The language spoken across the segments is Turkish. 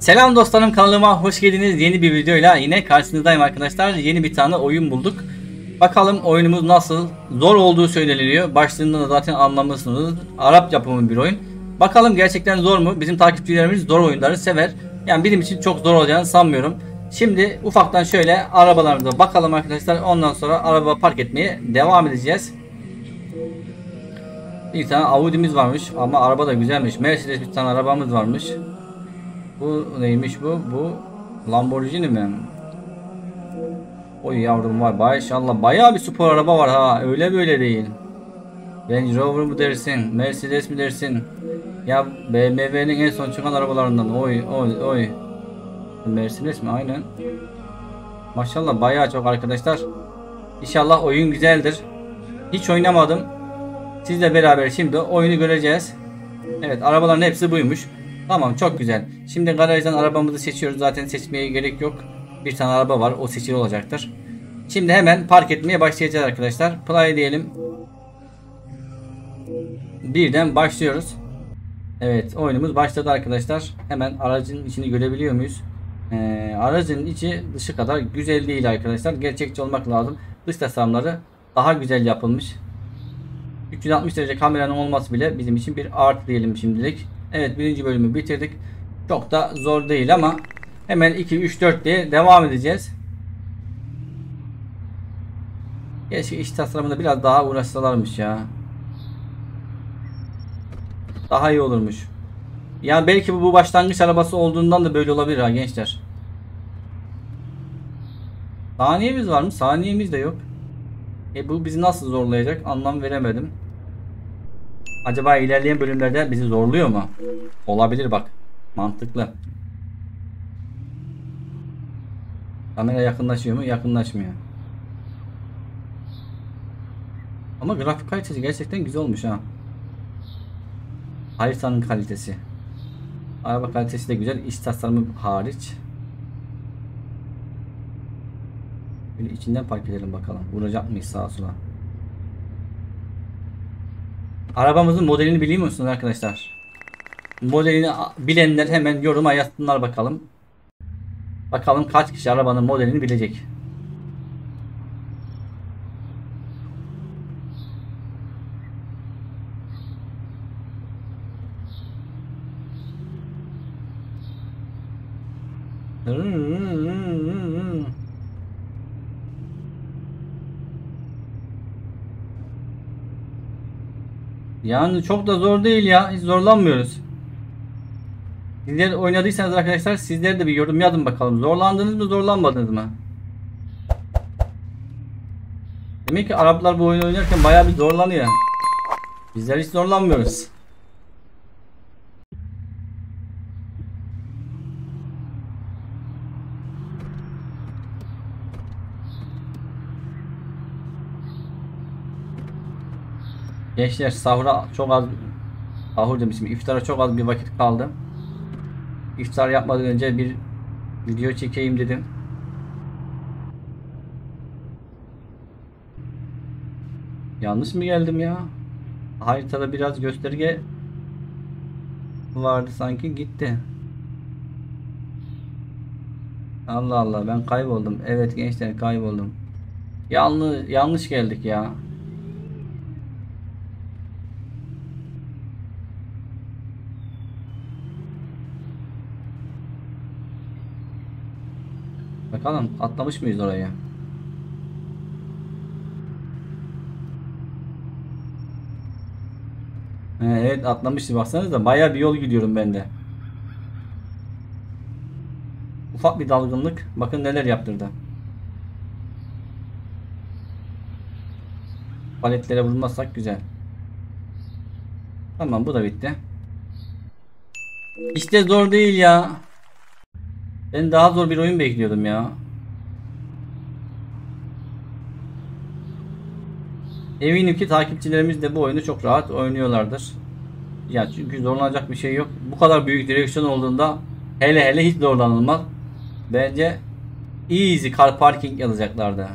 Selam dostlarım, kanalıma hoş geldiniz. Yeni bir videoyla yine karşınızdayım arkadaşlar. Yeni bir tane oyun bulduk. Bakalım oyunumuz nasıl? Zor olduğu söyleniyor. Başlığında da zaten anlamışsınız. Arap yapımı bir oyun. Bakalım gerçekten zor mu? Bizim takipçilerimiz zor oyunları sever. Yani benim için çok zor olacağını sanmıyorum. Şimdi ufaktan şöyle arabalarımıza bakalım arkadaşlar. Ondan sonra araba park etmeye devam edeceğiz. Bir tane Audi'miz varmış ama araba da güzelmiş. Mercedes bir tane arabamız varmış. Bu neymiş bu? Bu Lamborghini mi? Oy yavrum var. Maşallah bayağı bir spor araba var ha. Öyle böyle değil. Range Rover mu dersin? Mercedes mi dersin? Ya BMW'nin en son çıkan arabalarından. Oy oy oy. Mercedes mi? Aynen. Maşallah bayağı çok arkadaşlar. İnşallah oyun güzeldir. Hiç oynamadım. Sizle beraber şimdi oyunu göreceğiz. Evet, arabaların hepsi buymuş. Tamam, çok güzel. Şimdi garajdan arabamızı seçiyoruz. Zaten seçmeye gerek yok. Bir tane araba var. O seçili olacaktır. Şimdi hemen park etmeye başlayacağız arkadaşlar. Play diyelim. Birden başlıyoruz. Evet, oyunumuz başladı arkadaşlar. Hemen aracın içini görebiliyor muyuz? Aracın içi dışı kadar güzel değil arkadaşlar. Gerçekçi olmak lazım. Dış tasarımları daha güzel yapılmış. 360 derece kameranın olması bile bizim için bir artı diyelim şimdilik. Evet, birinci bölümü bitirdik. Çok da zor değil ama hemen 2, 3, 4 diye devam edeceğiz. Keşke iç tasarımında biraz daha uğraşsalarmış ya. Daha iyi olurmuş. Yani belki bu başlangıç arabası olduğundan da böyle olabilir ha gençler. Saniyemiz var mı? Saniyemiz de yok. Bu bizi nasıl zorlayacak? Anlam veremedim. Acaba ilerleyen bölümlerde bizi zorluyor mu? Olabilir bak. Mantıklı. Kamera yakınlaşıyor mu? Yakınlaşmıyor. Ama grafik kalitesi gerçekten güzel olmuş ha. Haritanın kalitesi. Araba kalitesi de güzel. İç tasarımı hariç. Böyle içinden park edelim bakalım. Vuracak mıyız sağa sola? Arabamızın modelini biliyor musunuz arkadaşlar? Modelini bilenler hemen yoruma yazsınlar bakalım. Bakalım kaç kişi arabanın modelini bilecek. Yani çok da zor değil ya. Hiç zorlanmıyoruz. Sizler oynadıysanız arkadaşlar, sizler de bir yorum yazın bakalım. Zorlandınız mı, zorlanmadınız mı? Demek ki Araplar bu oyunu oynarken bayağı bir zorlanıyor. Bizler hiç zorlanmıyoruz. Gençler, sahura çok az, sahur demişim, iftara çok az bir vakit kaldı. İftar yapmadan önce bir video çekeyim dedim. Yanlış mı geldim ya? Haritada biraz gösterge vardı sanki, gitti. Allah Allah, ben kayboldum. Evet gençler, kayboldum. Yanlış geldik ya. Bakalım atlamış mıyız oraya? Evet, atlamışız, baksanıza bayağı bir yol gidiyorum ben de. Ufak bir dalgınlık. Bakın neler yaptırdı. Paletlere vurmazsak güzel. Tamam, bu da bitti. İşte zor değil ya. Ben daha zor bir oyun bekliyordum ya. Eminim ki takipçilerimiz de bu oyunu çok rahat oynuyorlardır. Ya çünkü zorlanacak bir şey yok. Bu kadar büyük direksiyon olduğunda hele hele hiç zorlanılmaz. Bence easy car parking yazacaklardı.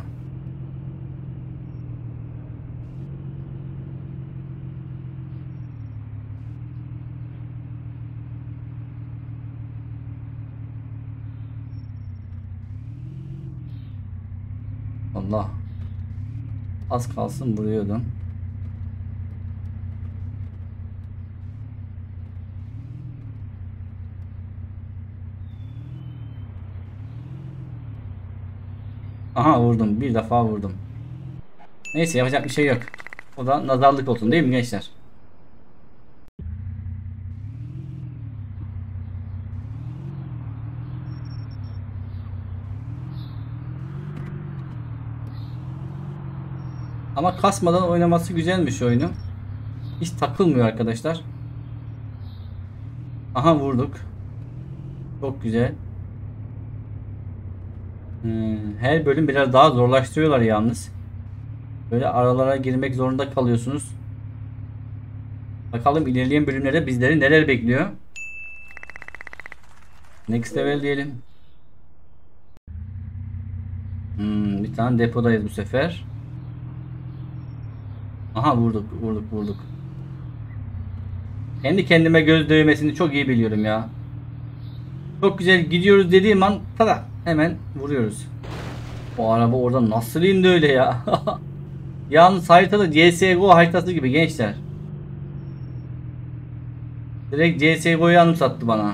Allah. Az kalsın vuruyordum. Aha vurdum. Bir defa vurdum. Neyse yapacak bir şey yok. O da nazarlık olsun değil mi gençler? Ama kasmadan oynaması güzelmiş oyunu. Hiç takılmıyor arkadaşlar. Aha vurduk. Çok güzel. Her bölüm biraz daha zorlaştırıyorlar yalnız. Böyle aralara girmek zorunda kalıyorsunuz. Bakalım ilerleyen bölümlerde bizleri neler bekliyor. Next level diyelim. Bir tane depodayız bu sefer. Aha vurduk vurduk vurduk. Kendi kendime göz dövmesini çok iyi biliyorum ya. Çok güzel gidiyoruz dediğim an tada hemen vuruyoruz. O araba orada nasıl indi öyle ya? Yalnız haritada CSGO haritası gibi gençler. Direkt CSGO'yu anımsattı bana.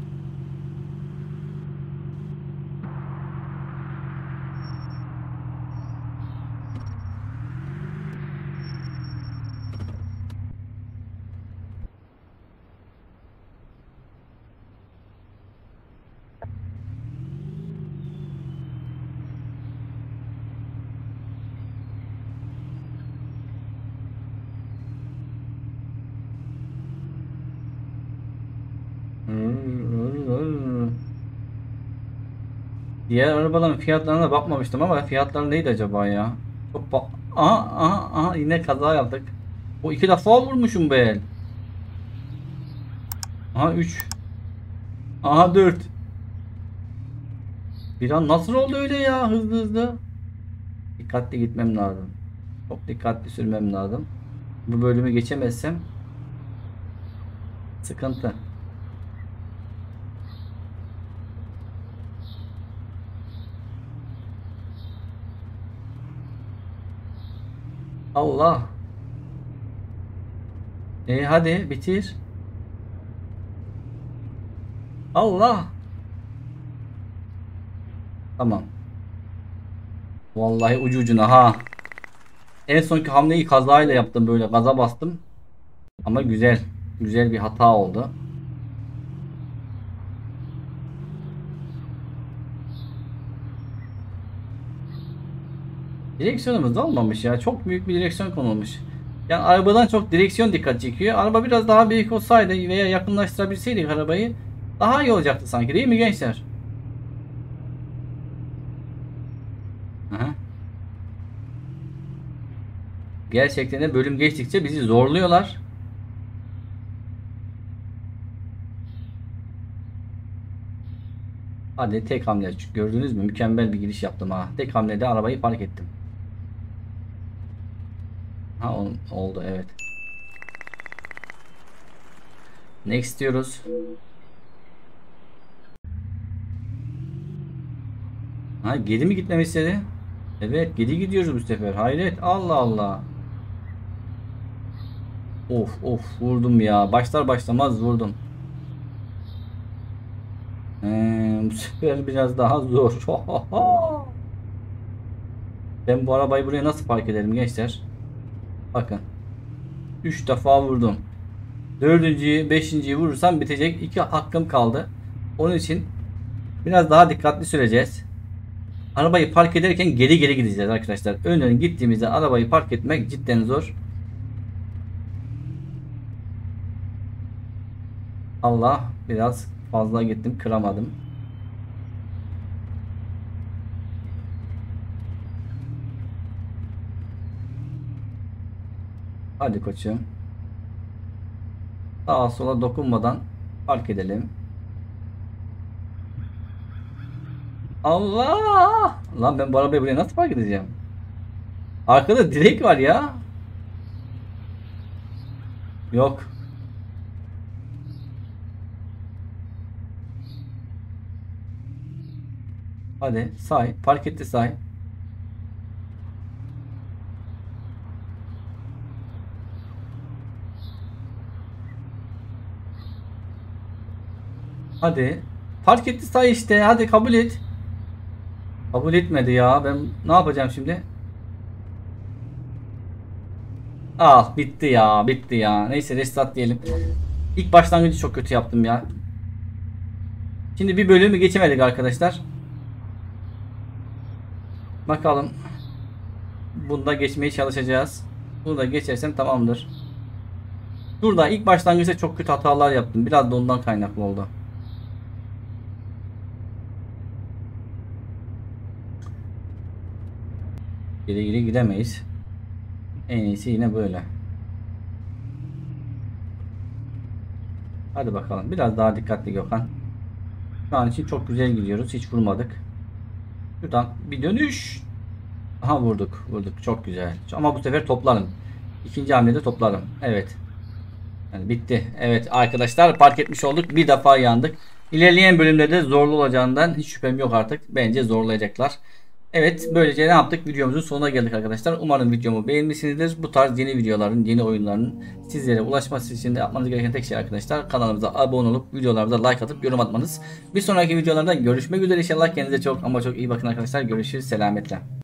Diğer arabaların fiyatlarına bakmamıştım ama fiyatları neydi acaba ya? Çok aha aha aha yine kaza yaptık. O iki defa vurmuşum be el. Aha 3. Aha 4. Bir an nasıl oldu öyle ya hızlı hızlı. Dikkatli gitmem lazım. Çok dikkatli sürmem lazım. Bu bölümü geçemezsem sıkıntı. Allah. Hadi bitir. Allah. Tamam. Vallahi ucu ucuna ha. En sonki hamleyi kazayla yaptım böyle gaza bastım. Ama güzel. Güzel bir hata oldu. Direksiyonumuz da olmamış ya. Çok büyük bir direksiyon konulmuş. Yani arabadan çok direksiyon dikkat çekiyor. Araba biraz daha büyük olsaydı veya yakınlaştırabilseydik arabayı daha iyi olacaktı sanki değil mi gençler? Aha. Gerçekten de bölüm geçtikçe bizi zorluyorlar. Hadi tek hamle. Gördünüz mü? Mükemmel bir giriş yaptım ha. Tek hamlede arabayı park ettim. Ha oldu evet. Next diyoruz. Ha geri mi gitmemi istedi? Evet geri gidiyoruz bu sefer. Hayret Allah Allah. Of of vurdum ya. Başlar başlamaz vurdum. Bu sefer biraz daha zor. Ben bu arabayı buraya nasıl park ederim gençler? Bakın. 3 defa vurdum. Dördüncüyü, beşinciyi vurursam bitecek. 2 hakkım kaldı. Onun için biraz daha dikkatli süreceğiz. Arabayı park ederken geri geri gideceğiz arkadaşlar. Önden gittiğimizde arabayı park etmek cidden zor. Allah biraz fazla gittim kıramadım. Hadi koçum. Sağa sola dokunmadan park edelim. Allah! Lan ben bu arabayı buraya nasıl park edeceğim? Arkada direk var ya. Yok. Hadi say. Park etti say. Hadi. Fark etti say işte. Hadi kabul et. Kabul etmedi ya. Ben ne yapacağım şimdi? Ah bitti ya. Bitti ya. Neyse restart diyelim. İlk başlangıcı çok kötü yaptım ya. Şimdi bir bölümü geçemedik arkadaşlar. Bakalım. Bunda geçmeye çalışacağız. Bunu da geçersem tamamdır. Burada ilk başlangıçta çok kötü hatalar yaptım. Biraz da ondan kaynaklı oldu. Geri geri gidemeyiz. En iyisi yine böyle. Hadi bakalım. Biraz daha dikkatli Gökhan. Şu an için çok güzel gidiyoruz. Hiç vurmadık. Şuradan bir dönüş. Aha vurduk. Vurduk. Çok güzel. Ama bu sefer toplarım. İkinci hamlede toplarım. Evet. Yani bitti. Evet arkadaşlar fark etmiş olduk. Bir defa yandık. İlerleyen bölümlerde zorlu olacağından hiç şüphem yok artık. Bence zorlayacaklar. Evet böylece ne yaptık? Videomuzun sonuna geldik arkadaşlar. Umarım videomu beğenmişsinizdir. Bu tarz yeni videoların, yeni oyunların sizlere ulaşması için de yapmanız gereken tek şey arkadaşlar. Kanalımıza abone olup videolarımıza like atıp yorum atmanız. Bir sonraki videolarda görüşmek üzere inşallah. Kendinize çok ama çok iyi bakın arkadaşlar. Görüşürüz. Selametle.